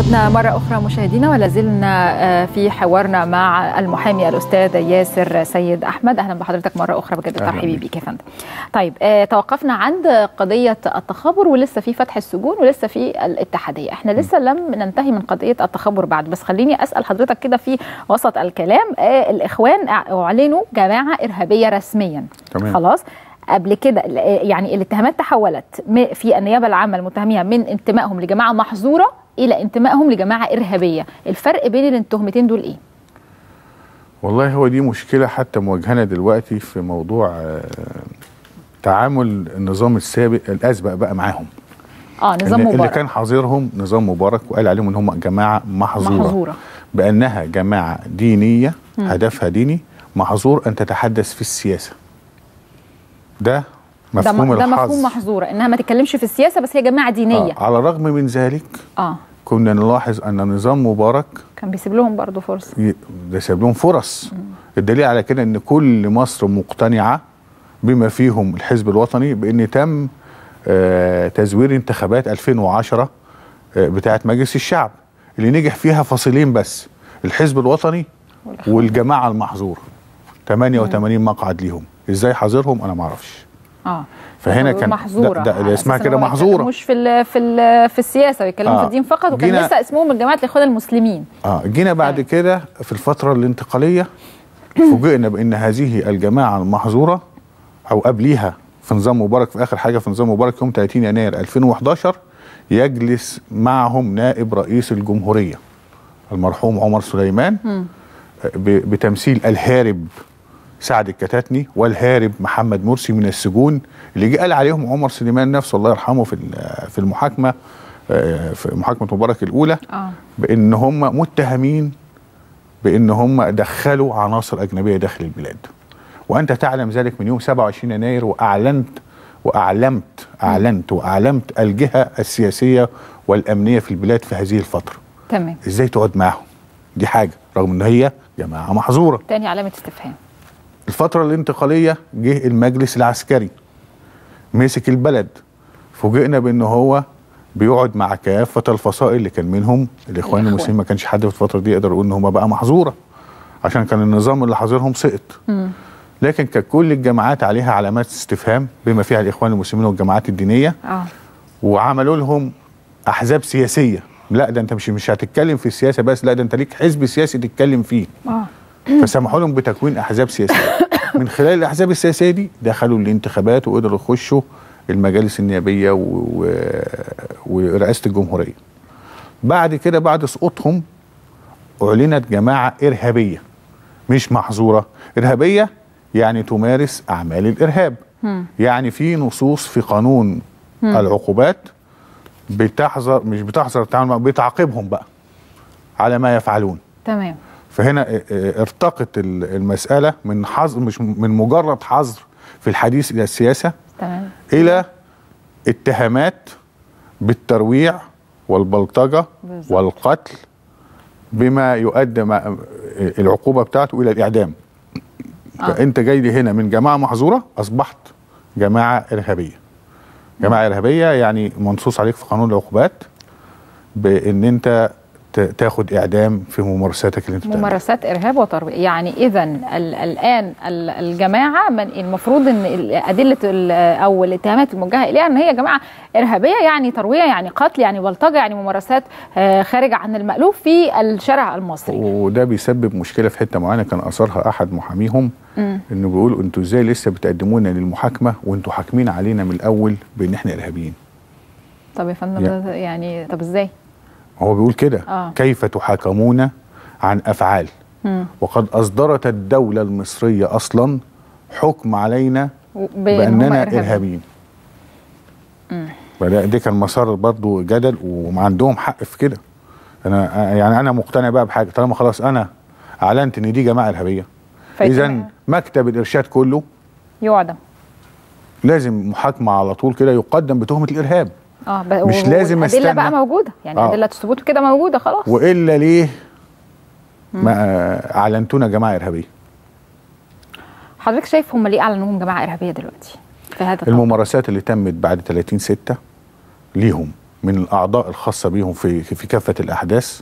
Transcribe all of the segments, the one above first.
عدنا مرة أخرى مشاهدينا ولا زلنا في حوارنا مع المحامي الأستاذ ياسر سيد أحمد. أهلا بحضرتك مرة أخرى، بجد ترحيبي بيك يا فندم. طيب توقفنا عند قضية التخابر ولسه في فتح السجون ولسه في الاتحادية. احنا لسه لم ننتهي من قضية التخابر بعد، بس خليني أسأل حضرتك كده في وسط الكلام. الإخوان أعلنوا جماعة إرهابية رسميا. تمام. خلاص. قبل كده يعني الاتهامات تحولت في النيابة العامة المتهمية من انتمائهم لجماعة محظورة إلى انتمائهم لجماعة إرهابية. الفرق بين التهمتين دول إيه؟ والله هو دي مشكلة حتى مواجهنا دلوقتي في موضوع تعامل النظام السابق الأسبق بقى معاهم. نظام مبارك اللي كان حاضرهم نظام مبارك وقال عليهم ان هم جماعة محظورة بأنها جماعة دينية هدفها ديني محظور أن تتحدث في السياسة. ده مفهوم الحظ. ده مفهوم محظورة انها ما تتكلمش في السياسة، بس هي جماعة دينية. على الرغم من ذلك كنا نلاحظ ان نظام مبارك كان بيسيب لهم برضه فرصة. ده سيب لهم فرص. الدليل على كده ان كل مصر مقتنعة بما فيهم الحزب الوطني بان تم تزوير انتخابات 2010 بتاعة مجلس الشعب اللي نجح فيها فصيلين بس، الحزب الوطني والجماعة المحظورة. 88 مقعد ليهم. ازاي حاضرهم انا ما اعرفش. فهنا كان محظورة ده اسمها كده محظورة، مش في السياسة، بيتكلموا في الدين فقط، وكان لسه اسمهم من جماعة الإخوان المسلمين. جينا بعد كده في الفترة الانتقالية فوجئنا بان هذه الجماعة المحظورة او قبليها في نظام مبارك، في اخر حاجة في نظام مبارك يوم 30 يناير 2011 يجلس معهم نائب رئيس الجمهورية المرحوم عمر سليمان بتمثيل الهارب سعد الكتاتني والهارب محمد مرسي من السجون، اللي جه قال عليهم عمر سليمان نفسه الله يرحمه في المحاكمة، في محاكمة مبارك الأولى، بأن هم متهمين بأن هم دخلوا عناصر أجنبية داخل البلاد. وأنت تعلم ذلك من يوم 27 يناير وأعلمت الجهة السياسية والأمنية في البلاد في هذه الفترة. تمام. إزاي تقعد معهم؟ دي حاجة رغم أن هي جماعة محظورة. تاني علامة استفهام. الفترة الانتقالية جه المجلس العسكري مسك البلد، فوجئنا بأن هو بيقعد مع كافة الفصائل اللي كان منهم الإخوان المسلمين. ما كانش حد في الفترة دي يقدر يقول ان هم بقى محظورة عشان كان النظام اللي حاضرهم سقط. لكن كانت كل الجماعات عليها علامات استفهام بما فيها الإخوان المسلمين والجماعات الدينية. وعملوا لهم أحزاب سياسية. لا ده انت مش هتتكلم في السياسة بس، لا ده انت ليك حزب سياسي تتكلم فيه. فسمحوا لهم بتكوين احزاب سياسيه. من خلال الاحزاب السياسيه دي دخلوا الانتخابات وقدروا يخشوا المجالس النيابيه ورئاسه الجمهوريه. بعد كده بعد سقوطهم اعلنت جماعه ارهابيه مش محظوره. ارهابيه يعني تمارس اعمال الارهاب. يعني في نصوص في قانون العقوبات مش بتحظر التعامل، بتعاقبهم بقى على ما يفعلون. تمام. فهنا ارتقت المسألة من حظر، مش من مجرد حظر في الحديث إلى السياسة. تمام. إلى اتهامات بالترويع والبلطجة والقتل بما يؤدي العقوبة بتاعته إلى الإعدام. فأنت جاي لي هنا من جماعة محظورة أصبحت جماعة إرهابية. جماعة إرهابية يعني منصوص عليك في قانون العقوبات بأن أنت تاخد اعدام في ممارساتك اللي انت بتعملها. ممارسات ارهاب وترويع. يعني اذا الان الجماعه المفروض ان ادله او الاتهامات الموجهه اليها ان هي جماعه ارهابيه، يعني ترويع، يعني قتل، يعني بلطجه، يعني ممارسات خارجه عن المألوف في الشارع المصري. وده بيسبب مشكله في حته معينه كان اثرها احد محاميهم انه بيقول انتوا ازاي لسه بتقدمونا للمحاكمه وانتوا حاكمين علينا من الاول بان احنا ارهابيين. طب يا فندم يعني طب ازاي؟ هو بيقول كده كيف تحاكمون عن أفعال وقد أصدرت الدولة المصرية أصلا حكم علينا بأننا إرهابيين. دي كان مسار برضو جدل وعندهم حق في كده. أنا مقتنع بقى بحاجة، طالما خلاص أنا أعلنت إن دي جماعة إرهابية إذا مكتب الإرشاد كله يعدم، لازم محاكمة على طول كده يقدم بتهمة الإرهاب. مش لازم استنى. الأدلة بقى موجودة، يعني أدلة الثبوت كده موجودة خلاص. وإلا ليه ما أعلنتونا جماعة إرهابية؟ حضرتك شايف هم ليه أعلنوهم جماعة إرهابية دلوقتي في هذا الممارسات اللي تمت بعد 30/6 ليهم من الأعضاء الخاصة بهم في كافة الأحداث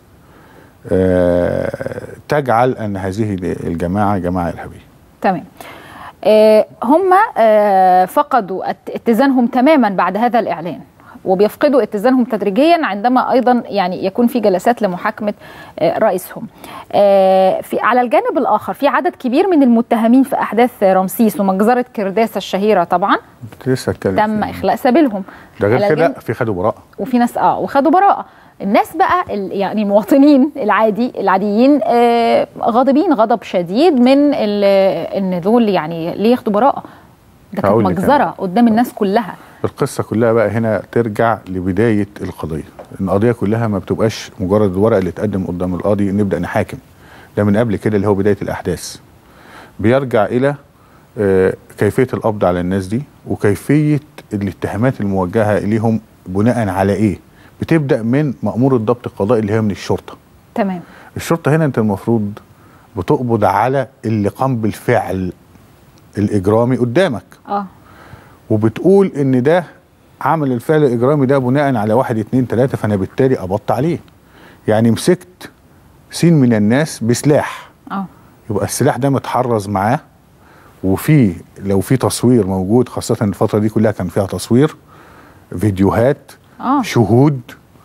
تجعل أن هذه الجماعة جماعة إرهابية. تمام. هم فقدوا اتزانهم تماما بعد هذا الإعلان، وبيفقدوا اتزانهم تدريجيا عندما ايضا يعني يكون في جلسات لمحاكمه رئيسهم. على الجانب الاخر في عدد كبير من المتهمين في احداث رمسيس ومجزره كرداسه الشهيره طبعا تم اخلاء سبيلهم. ده غير كده في خدوا براءه، وفي ناس وخدوا براءه. الناس بقى يعني المواطنين العاديين غاضبين غضب شديد من ان دول يعني ليه ياخدوا براءه؟ ده كانت مجزره قدام الناس كلها. القصة كلها بقى هنا ترجع لبداية القضية. القضية كلها ما بتبقاش مجرد الورق اللي اتقدم قدام القاضي نبدأ نحاكم. ده من قبل كده اللي هو بداية الأحداث. بيرجع إلى كيفية القبض على الناس دي وكيفية الاتهامات الموجهة إليهم بناء على إيه. بتبدأ من مأمور الضبط القضائي اللي هي من الشرطة. تمام. الشرطة هنا أنت المفروض بتقبض على اللي قام بالفعل الإجرامي قدامك. وبتقول ان ده عمل الفعل الاجرامي ده بناء على 1 2 3 فانا بالتالي قبضت عليه. يعني مسكت سين من الناس بسلاح. يبقى السلاح ده متحرز معاه، وفي لو في تصوير موجود، خاصة الفترة دي كلها كان فيها تصوير، فيديوهات، شهود،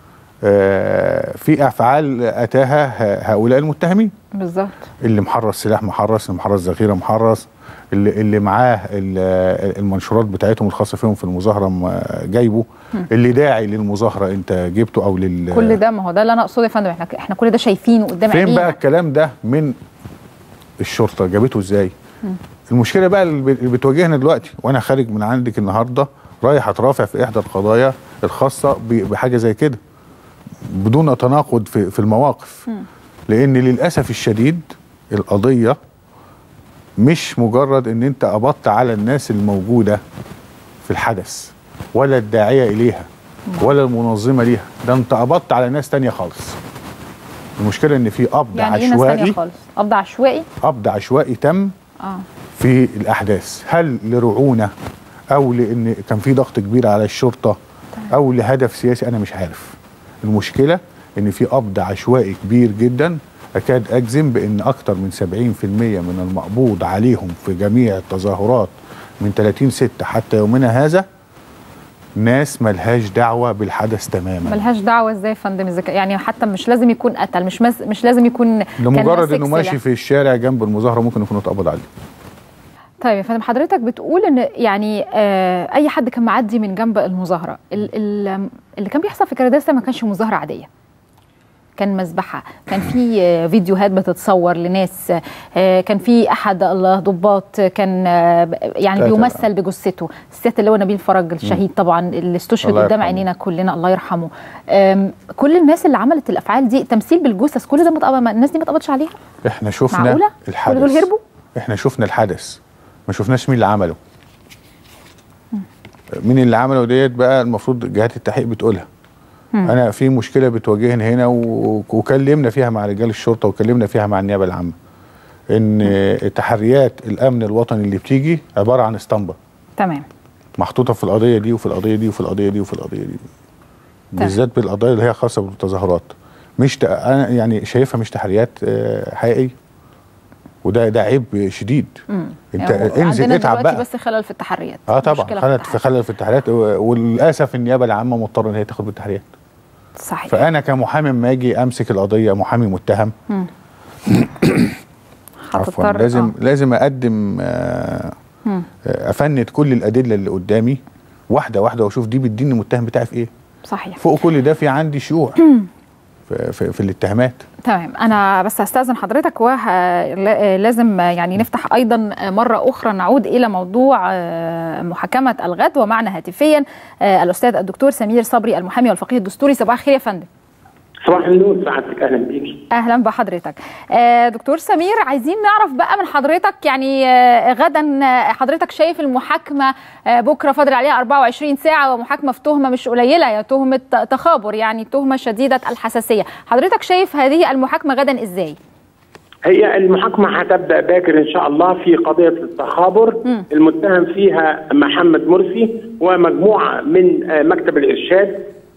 في افعال اتاها هؤلاء المتهمين. بالظبط. اللي محرز سلاح محرز، اللي محرز ذخيره محرز، اللي معاه المنشورات بتاعتهم الخاصه فيهم في المظاهره جايبه، اللي داعي للمظاهره انت جبته او كل ده. ما هو ده اللي انا اقصده يا فندم، احنا كل ده شايفينه قدام عينينا. فين بقى الكلام ده من الشرطه؟ جابته ازاي؟ المشكله بقى اللي بتواجهنا دلوقتي، وانا خارج من عندك النهارده رايح اترافع في احدى القضايا الخاصه بحاجه زي كده بدون تناقض في المواقف. لان للاسف الشديد القضيه مش مجرد ان انت قبضت على الناس الموجوده في الحدث ولا الداعيه اليها ولا المنظمه ليها، ده انت قبضت على ناس تانية خالص. المشكله ان في قبض يعني عشوائي. ايه ناس تانية خالص؟ قبض عشوائي؟ قبض عشوائي تم في الاحداث، هل لرعونه او لان كان في ضغط كبير على الشرطه او لهدف سياسي؟ انا مش عارف. المشكله ان في قبض عشوائي كبير جدا، أكاد أجزم بأن أكثر من 70% من المقبوض عليهم في جميع التظاهرات من 30/6 حتى يومنا هذا ناس ملهاش دعوة بالحدث تماما. ملهاش دعوة ازاي يا فندم؟ يعني حتى مش لازم يكون قتل، مش لازم يكون لمجرد انه ماشي في الشارع جنب المظاهرة ممكن يكون اتقبض عليه. طيب يا فندم، حضرتك بتقول ان يعني اي حد كان معدي من جنب المظاهرة، اللي كان بيحصل في كرداسة ما كانش مظاهرة عادية، كان مذبحة، كان في فيديوهات بتتصور لناس، كان في احد الضباط كان يعني بيمثل بجثته، السيادة اللي هو نبيل فرج الشهيد طبعا اللي استشهد قدام عينينا كلنا، الله يرحمه. كل الناس اللي عملت الافعال دي تمثيل بالجثث، كل ده الناس دي ما اتقبضش عليها؟ احنا شفنا معقولة؟ الحدث. كل دول هربوا؟ احنا شفنا الحدث، ما شفناش مين اللي عمله. مين اللي عمله ديت بقى المفروض جهات التحقيق بتقولها. أنا في مشكلة بتواجهنا هنا وكلمنا فيها مع رجال الشرطة وكلمنا فيها مع النيابة العامة، إن تحريات الأمن الوطني اللي بتيجي عبارة عن اسطمبة. تمام. محطوطة في القضية دي وفي القضية دي وفي القضية دي وفي القضية دي. بالذات بالقضايا اللي هي خاصة بالتظاهرات. مش أنا يعني شايفها مش تحريات حقيقية. وده عيب شديد. انت انزل اتعب بقى. بس خلل في التحريات. طبعا خلل في التحريات، وللاسف النيابه العامه مضطره ان هي تاخد بالتحريات. صحيح. فانا كمحامي لما اجي امسك القضيه محامي متهم عفوا لازم اقدم افند كل الادله اللي قدامي واحده واحده واشوف دي بتديني المتهم بتاعي في ايه. صحيح. فوق كل ده في عندي شيوع في الاتهامات. تمام. انا بس هستاذن حضرتك ولازم يعني نفتح ايضا مره اخرى نعود الى موضوع محاكمه الغد، ومعنا هاتفيا الاستاذ الدكتور سمير صبري المحامي والفقيه الدستوري. صباح الخير يا فندم. صباح النور، سعادتك اهلا بيكي. اهلا بحضرتك. دكتور سمير، عايزين نعرف بقى من حضرتك يعني غدا حضرتك شايف المحاكمه بكره فاضل عليها 24 ساعه، ومحاكمه في تهمه مش قليله، يا تهمه تخابر، يعني تهمه شديده الحساسيه. حضرتك شايف هذه المحاكمه غدا ازاي؟ هي المحاكمه هتبدا باكر ان شاء الله في قضيه التخابر. المتهم فيها محمد مرسي ومجموعه من مكتب الارشاد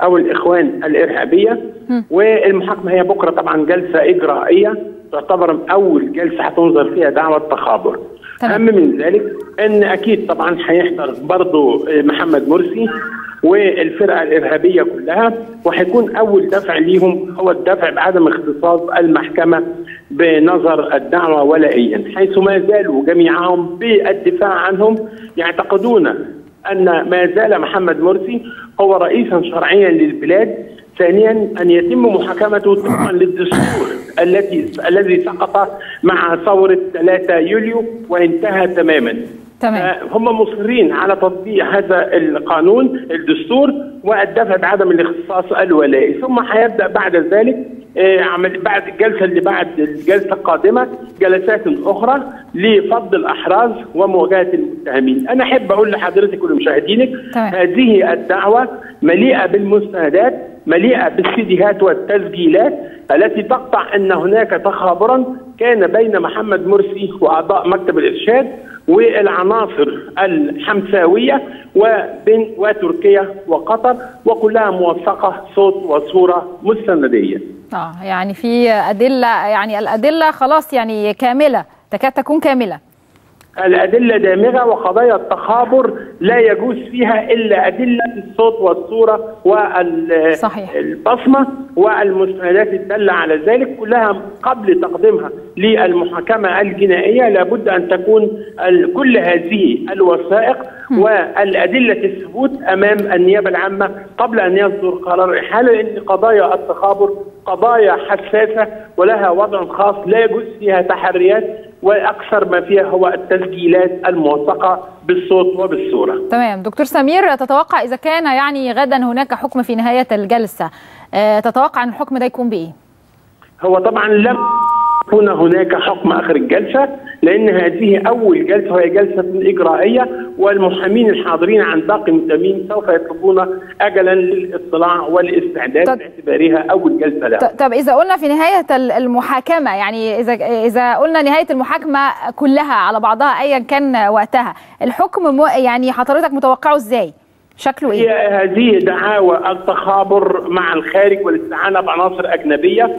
او الاخوان الارهابيه. والمحاكمه هي بكره طبعا جلسه اجرائيه تعتبر اول جلسه هتنظر فيها دعوى تخابر. اهم من ذلك ان اكيد طبعا هيحضر برضه محمد مرسي والفرقه الارهابيه كلها، وهيكون اول دفع ليهم هو الدفع بعدم اختصاص المحكمه بنظر الدعوى ولائيا، حيث ما زالوا جميعهم بالدفاع عنهم يعتقدون ان ما زال محمد مرسي هو رئيسا شرعيا للبلاد. ثانيا ان يتم محاكمته طبقا للدستور الذي سقط مع ثوره 3 يوليو وانتهى تماما. هم مصرين على تطبيق هذا القانون الدستور والدفع بعدم الاختصاص الولائي. ثم هيبدا بعد ذلك بعد الجلسه اللي بعد الجلسه القادمه جلسات اخرى لفض الاحراز ومواجهه المتهمين. انا احب اقول لحضرتك ولمشاهدينك هذه الدعوه مليئه بالمستندات، مليئه بالسيديهات والتسجيلات التي تقطع ان هناك تخابرا كان بين محمد مرسي واعضاء مكتب الارشاد والعناصر الحمساويه وتركيا وقطر، وكلها موثقه صوت وصوره مستنديه. يعني في ادله، يعني الادله خلاص يعني كامله، تكاد تكون كامله. الأدلة دامغة، وقضايا التخابر لا يجوز فيها إلا أدلة الصوت والصورة والبصمة والمستندات الدالة على ذلك، كلها قبل تقديمها للمحاكمة الجنائية لابد أن تكون كل هذه الوثائق والأدلة الثبوت أمام النيابة العامة قبل أن يصدر قرار إحالة، لأن قضايا التخابر قضايا حساسة ولها وضع خاص لا يجوز فيها تحريات، واكثر ما فيها هو التسجيلات الموثقه بالصوت وبالصوره. تمام. دكتور سمير، تتوقع اذا كان يعني غدا هناك حكم في نهايه الجلسه، تتوقع ان الحكم ده يكون بايه؟ هو طبعا لم يكون هناك حكم اخر الجلسه، لان هذه اول جلسه وهي جلسه اجرائيه، والمحامين الحاضرين عن باقي المتهمين سوف يطلبون اجلا للاطلاع والاستعداد باعتبارها اول جلسه لها. طب اذا قلنا في نهايه المحاكمه، يعني اذا قلنا نهايه المحاكمه كلها على بعضها ايا كان وقتها، الحكم يعني حضرتك متوقعه ازاي؟ شكله ايه؟ هي هذه دعاوى التخابر مع الخارج والاستعانه بعناصر اجنبيه،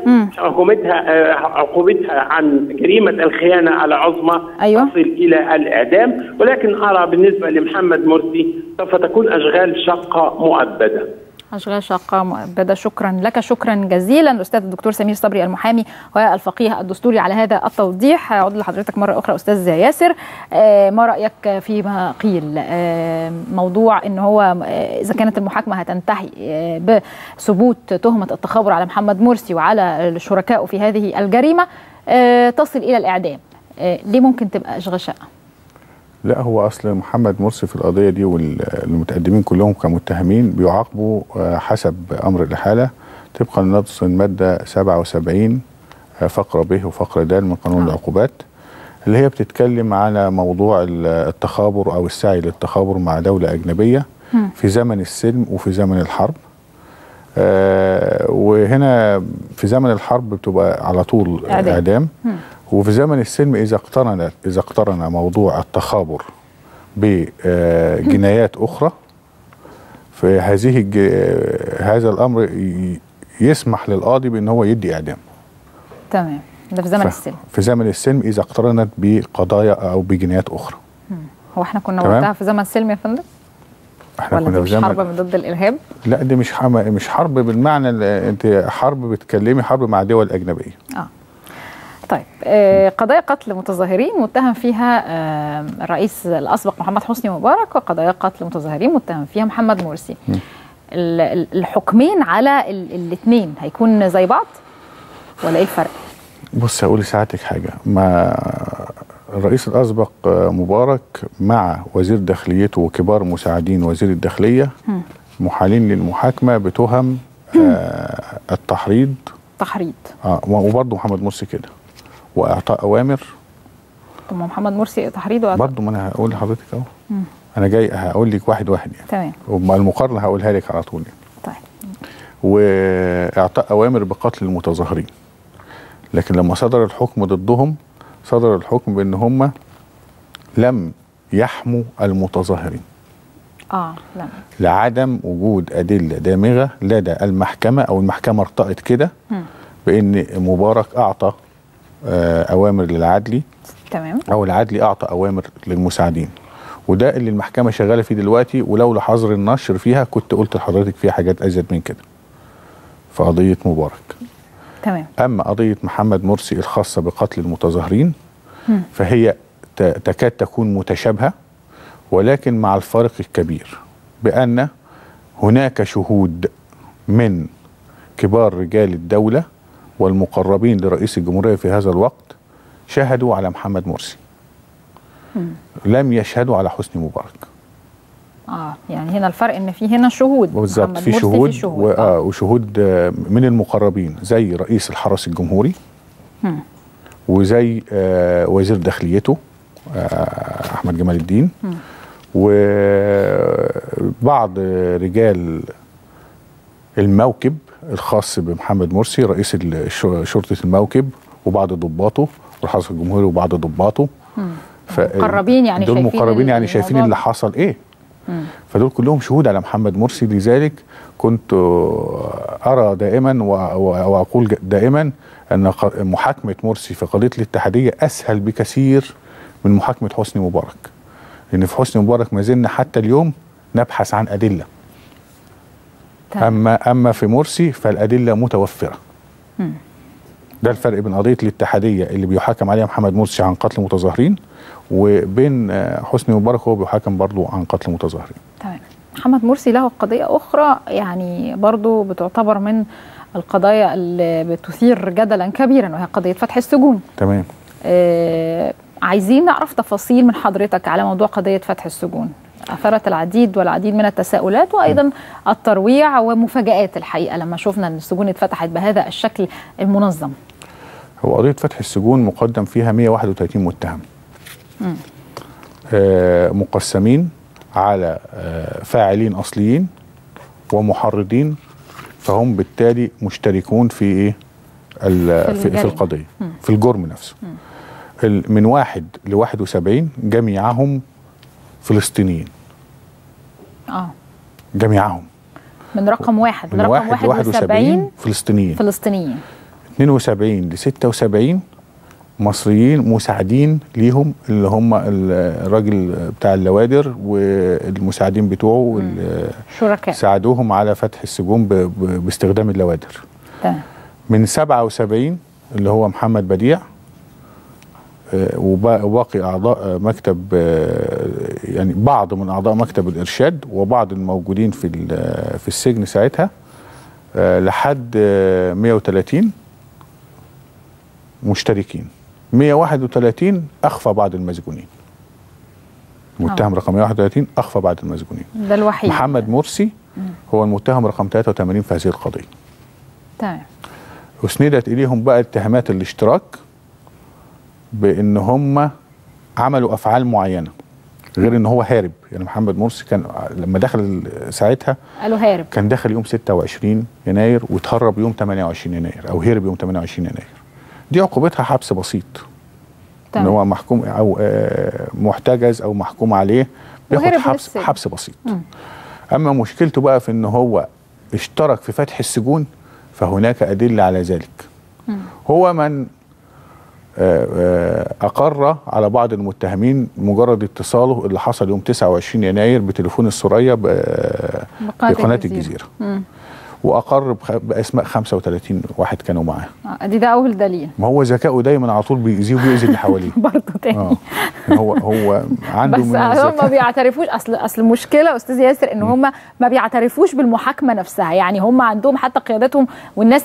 عقوبتها عن جريمه الخيانه العظمى تصل الى الاعدام، ولكن ارى بالنسبه لمحمد مرسي سوف تكون اشغال شاقه مؤبده. أشغال شاقة مؤبدة. شكرا لك، شكرا جزيلا الأستاذ الدكتور سمير صبري المحامي والفقيه الدستوري على هذا التوضيح. أعود لحضرتك مرة أخرى أستاذ ياسر، ما رأيك فيما قيل موضوع إن هو إذا كانت المحاكمة هتنتهي بثبوت تهمة التخابر على محمد مرسي وعلى شركائه في هذه الجريمة تصل إلى الإعدام، ليه ممكن تبقى أشغال شاقة؟ لا، هو اصل محمد مرسي في القضيه دي والمتقدمين كلهم كمتهمين بيعاقبوا حسب امر الاحاله طبقا لنص الماده 77 فقره ب وفقره د من قانون العقوبات، اللي هي بتتكلم على موضوع التخابر او السعي للتخابر مع دوله اجنبيه في زمن السلم وفي زمن الحرب. وهنا في زمن الحرب بتبقى على طول اعدام. وفي زمن السلم إذا اقترن موضوع التخابر بجنايات أخرى، هذا الأمر يسمح للقاضي بأن هو يدي إعدام. تمام. ده في زمن السلم. في زمن السلم إذا اقترنت بقضايا أو بجنايات أخرى. هو احنا كنا وقتها في زمن السلم يا فندم؟ احنا ولا كنا دي مش حرب من ضد الإرهاب؟ لا، دي مش حرب بالمعنى اللي أنت حرب بتكلمي حرب مع دول أجنبية. طيب، قضايا قتل متظاهرين متهم فيها الرئيس الأسبق محمد حسني مبارك، وقضايا قتل متظاهرين متهم فيها محمد مرسي. الحكمين على الاثنين هيكون زي بعض ولا ايه الفرق؟ بص، هقول لساعتك حاجة. ما الرئيس الأسبق مبارك مع وزير داخليته وكبار مساعدين وزير الداخلية محالين للمحاكمة بتهم التحريض. وبرضه محمد مرسي كده، واعطاء اوامر. طب محمد مرسي تحريض واعطاء برضه، ما انا هقول لحضرتك اهو. انا جاي هقول لك واحد يعني. تمام. ومع المقارنه هقولها لك على طول يعني. طيب. واعطاء اوامر بقتل المتظاهرين، لكن لما صدر الحكم ضدهم صدر الحكم بان هم لم يحموا المتظاهرين. لا. لعدم وجود أدلة دامغة لدى المحكمة، أو المحكمة ارتأت كده بأن مبارك أعطى أوامر للعدلي، تمام، أو العدلي أعطى أوامر للمساعدين. وده اللي المحكمة شغالة فيه دلوقتي، ولولا حظر النشر فيها كنت قلت لحضرتك فيها حاجات أزيد من كده في قضية مبارك. تمام. أما قضية محمد مرسي الخاصة بقتل المتظاهرين فهي تكاد تكون متشابهة، ولكن مع الفارق الكبير بأن هناك شهود من كبار رجال الدولة والمقربين لرئيس الجمهورية في هذا الوقت شاهدوا على محمد مرسي، لم يشهدوا على حسني مبارك. يعني هنا الفرق ان في هنا شهود بالظبط، في شهود وشهود من المقربين زي رئيس الحرس الجمهوري وزي وزير داخليته احمد جمال الدين وبعض رجال الموكب الخاص بمحمد مرسي، رئيس شرطة الموكب وبعض ضباطه، والحرس الجمهوري وبعض ضباطه. مقربين يعني، دول مقربين يعني شايفين اللي حصل ايه. فدول كلهم شهود على محمد مرسي. لذلك كنت أرى دائما وأقول دائما أن محاكمة مرسي في قضية الاتحادية أسهل بكثير من محاكمة حسني مبارك، لأن في حسني مبارك ما زلنا حتى اليوم نبحث عن أدلة. أما في مرسي فالأدلة متوفرة. ده الفرق بين قضية الاتحادية اللي بيحاكم عليها محمد مرسي عن قتل متظاهرين، وبين حسني مبارك هو بيحاكم برضو عن قتل متظاهرين. تمام. محمد مرسي له قضية أخرى يعني برضو بتعتبر من القضايا اللي بتثير جدلا كبيرا، وهي قضية فتح السجون. تمام. عايزين نعرف تفاصيل من حضرتك على موضوع قضية فتح السجون. أثارت العديد والعديد من التساؤلات وأيضا الترويع ومفاجآت الحقيقة لما شفنا أن السجون اتفتحت بهذا الشكل المنظم. هو قضية فتح السجون مقدم فيها 131 متهم مقسمين على فاعلين أصليين ومحرضين، فهم بالتالي مشتركون في إيه؟ في القضية، في الجرم نفسه. من 1 ل 71 جميعهم فلسطينيين. جميعهم من رقم 1 من رقم 1 ل 71 فلسطينيين. 72 ل 76 مصريين مساعدين ليهم، اللي هم الراجل بتاع اللوادر والمساعدين بتوعه شركاء ساعدوهم على فتح السجون باستخدام اللوادر. من 77 اللي هو محمد بديع وباقي أعضاء مكتب، يعني بعض من أعضاء مكتب الإرشاد وبعض الموجودين في السجن ساعتها، لحد 130 مشتركين. 131 أخفى بعض المسجونين. متهم رقم 131 أخفى بعض المسجونين. ده الوحيد. محمد مرسي هو المتهم رقم 83 في هذه القضية. تمام. أسندت إليهم بقى اتهامات الاشتراك بأن هم عملوا أفعال معينة، غير ان هو هارب. يعني محمد مرسي كان لما دخل ساعتها قالوا هارب، كان دخل يوم 26 يناير واتهرب يوم 28 يناير او هرب يوم 28 يناير. دي عقوبتها حبس بسيط. ان هو محكوم او محتجز او محكوم عليه بياخد حبس بسيط. اما مشكلته بقى في ان هو اشترك في فتح السجون فهناك ادله على ذلك. هو من أقر على بعض المتهمين مجرد اتصاله اللي حصل يوم 29 يناير بتليفون السرية بقناة الجزيرة. وأقر بأسماء 35 واحد كانوا معاه. ده أول دليل. ما هو ذكائه دايما على طول بيأذيه وبيأذي اللي حواليه. برضه تاني. هو عنده بس هم ما بيعترفوش. أصل المشكلة أستاذ ياسر إن هم ما بيعترفوش بالمحاكمة نفسها. يعني هم عندهم حتى قيادتهم والناس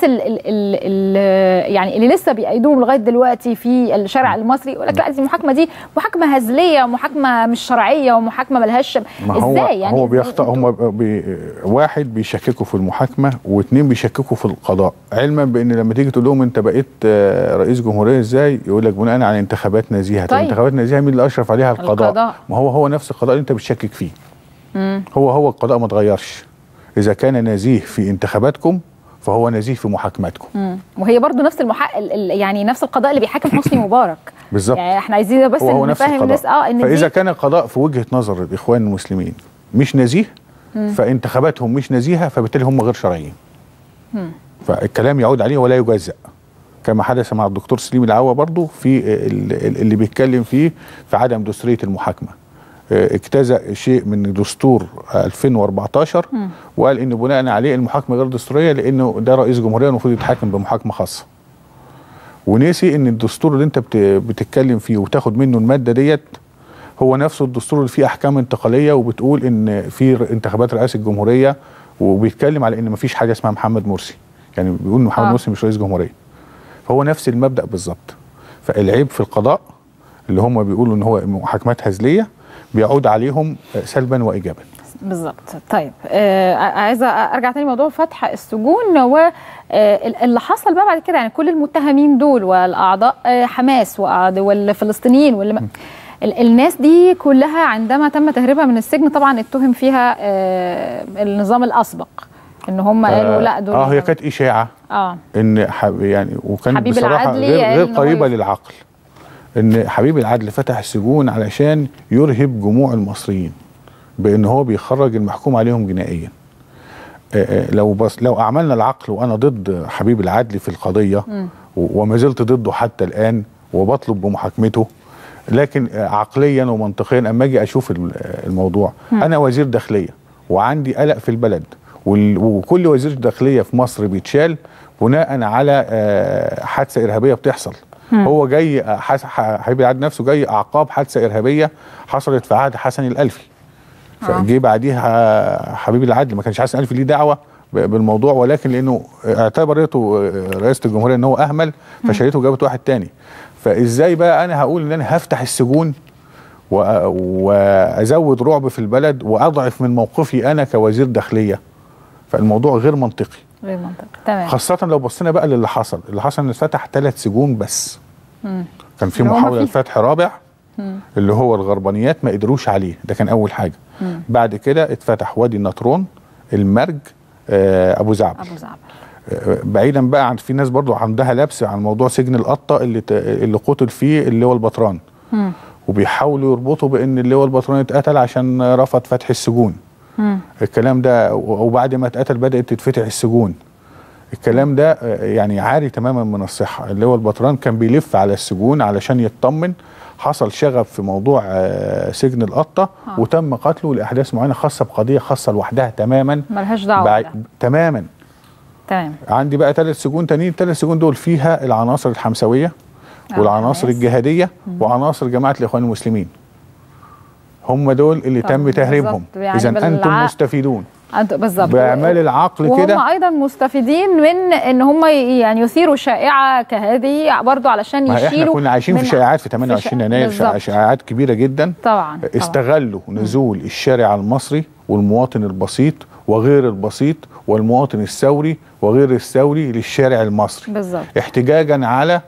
اللي لسه بيأيدوهم لغاية دلوقتي في الشارع المصري يقول لك لا دي المحاكمة دي محاكمة هزلية ومحاكمة مش شرعية ومحاكمة ملهاش. إزاي يعني؟ هو بيخطأ. هم واحد بيشككوا في المحاكمة واثنين بيشككوا في القضاء، علما بان لما تيجي تقول لهم انت بقيت رئيس جمهوريه ازاي، يقول لك بناء على انتخابات نزيهه. طيب انتخابات نزيهه مين اللي اشرف عليها؟ القضاء. ما هو نفس القضاء اللي انت بتشكك فيه. هو القضاء ما اتغيرش. اذا كان نزيه في انتخاباتكم فهو نزيه في محاكماتكم. وهي برضو نفس يعني نفس القضاء اللي بيحاكم حسني مبارك. بالظبط. يعني احنا عايزين بس نفهم الناس ان فاذا كان القضاء في وجهه نظر الاخوان المسلمين مش نزيه، فانتخاباتهم مش نزيهه، فبالتالي هم غير شرعيين. فالكلام يعود عليه ولا يجزأ، كما حدث مع الدكتور سليم العوا برضو في اللي بيتكلم فيه في عدم دستورية المحاكمة. اجتزأ شيء من دستور 2014 وقال ان بناء عليه المحاكمة غير دستورية لانه ده رئيس جمهورية المفروض يتحاكم بمحاكمة خاصة. ونسي ان الدستور اللي انت بتتكلم فيه وتاخد منه المادة ديت هو نفسه الدستور اللي فيه احكام انتقالية وبتقول ان في انتخابات رئاسة الجمهورية، وبيتكلم على ان مفيش حاجة اسمها محمد مرسي، يعني بيقول ان محمد مرسي مش رئيس جمهورية. هو نفس المبدأ بالظبط. فالعيب في القضاء اللي هم بيقولوا ان هو محاكمات هزلية بيعود عليهم سلبا وايجابا. بالظبط. طيب عايزه ارجع تاني موضوع فتح السجون واللي حصل بقى بعد كده، يعني كل المتهمين دول والاعضاء حماس والفلسطينيين الناس دي كلها عندما تم تهريبها من السجن طبعا اتهم فيها النظام الاسبق ان هم قالوا لا دول هي كانت اشاعه ان يعني وكان حبيب بصراحه غير قريبه للعقل ان حبيب العدل فتح السجون علشان يرهب جموع المصريين بان هو بيخرج المحكوم عليهم جنائيا. لو اعملنا العقل وانا ضد حبيب العدل في القضيه وما زلت ضده حتى الان وبطلب بمحاكمته، لكن عقليا ومنطقيا اما اجي اشوف الموضوع انا وزير داخليه وعندي قلق في البلد، وكل وزير داخليه في مصر بيتشال بناء على حادثه ارهابيه بتحصل. هو جاي حبيب العدل نفسه جاي اعقاب حادثه ارهابيه حصلت في عهد حسن الالفي. فجي بعديها حبيب العدل، ما كانش حسن الالفي ليه دعوه بالموضوع، ولكن لانه اعتبرته رئاسه الجمهوريه ان هو اهمل فشالته وجابت واحد تاني. فازاي بقى انا هقول ان انا هفتح السجون وازود رعب في البلد واضعف من موقفي انا كوزير داخليه؟ فالموضوع غير منطقي. غير منطقي تمام. خاصه لو بصينا بقى للي حصل، ان اتفتح 3 سجون بس. كان في محاوله لفتح رابع اللي هو الغربانيات ما قدروش عليه، ده كان اول حاجه. بعد كده اتفتح وادي النطرون، المرج، ابو زعبل. بعيدا بقى عن في ناس برضو عندها لبس عن موضوع سجن القطه اللي قتل فيه اللي هو البطران، وبيحاولوا يربطوا بان اللي هو البطران اتقتل عشان رفض فتح السجون. الكلام ده، وبعد ما اتقتل بدات تتفتح السجون. الكلام ده يعني عاري تماما من الصحه. اللي هو البطران كان بيلف على السجون علشان يطمن، حصل شغب في موضوع سجن القطه وتم قتله لاحداث معينه خاصه بقضيه خاصه لوحدها تماما، ملهاش دعوه تماما. تمام. عندي بقى 3 سجون تانيين، ال3 سجون دول فيها العناصر الحمسويه والعناصر الجهاديه وعناصر جماعه الاخوان المسلمين. هم دول اللي تم تهريبهم. يعني اذا انتم مستفيدون بالظبط باعمال العقل كده، وهم ايضا مستفيدين من ان هم يعني يثيروا شائعه كهذه برضو علشان يشيلوا. احنا كنا عايشين في شائعات في 28 يناير، شائعات كبيره جدا طبعا. استغلوا نزول الشارع المصري والمواطن البسيط وغير البسيط والمواطن الثوري وغير الثوري للشارع المصري بالظبط، احتجاجا على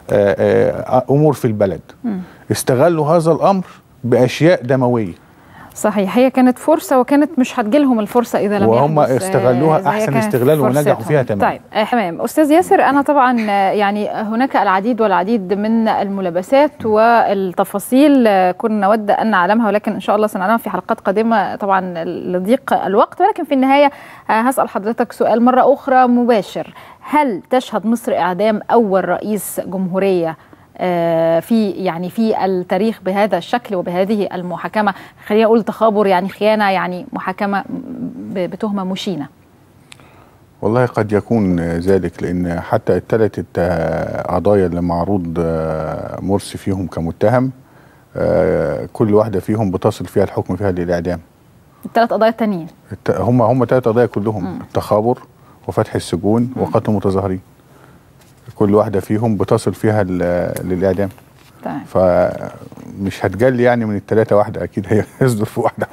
امور في البلد. استغلوا هذا الامر باشياء دمويه. صحيح، هي كانت فرصه وكانت مش هتجيلهم الفرصه اذا لم وهم استغلوها احسن استغلال ونجحوا فيها تماما. طيب حمام، استاذ ياسر، انا طبعا يعني هناك العديد والعديد من الملابسات والتفاصيل كنا نود ان نعلمها، ولكن ان شاء الله سنعلمها في حلقات قادمه طبعا لضيق الوقت. ولكن في النهايه هسال حضرتك سؤال مره اخرى مباشر: هل تشهد مصر اعدام اول رئيس جمهوريه في التاريخ بهذا الشكل وبهذه المحاكمه؟ خلينا اقول تخابر، يعني خيانه، يعني محاكمه بتهمه مشينه. والله قد يكون ذلك، لان حتى ال3 قضايا اللي معروض مرسي فيهم كمتهم كل واحده فيهم بتصل فيها الحكم فيها للاعدام. ال3 قضايا التانيين هم 3 قضايا كلهم التخابر وفتح السجون وقتل المتظاهرين. كل واحدة فيهم بتصل فيها للإعدام. تمام. فمش هتجلي يعني من ال3 واحدة، أكيد هي هيصدر في واحدة.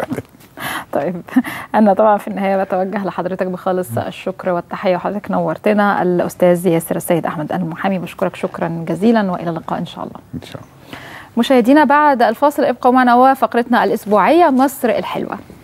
طيب أنا طبعا في النهاية بتوجه لحضرتك بخالص الشكر والتحية، وحضرتك نورتنا. الأستاذ ياسر السيد أحمد المحامي، بشكرك شكرا جزيلا، وإلى اللقاء إن شاء الله. إن شاء الله. مشاهدينا بعد الفاصل ابقوا معنا وفقرتنا الأسبوعية مصر الحلوة.